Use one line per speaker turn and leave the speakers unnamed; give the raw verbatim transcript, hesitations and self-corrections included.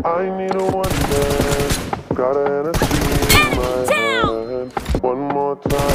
I need a one dance. Got a Hennessy in my hand. One more time.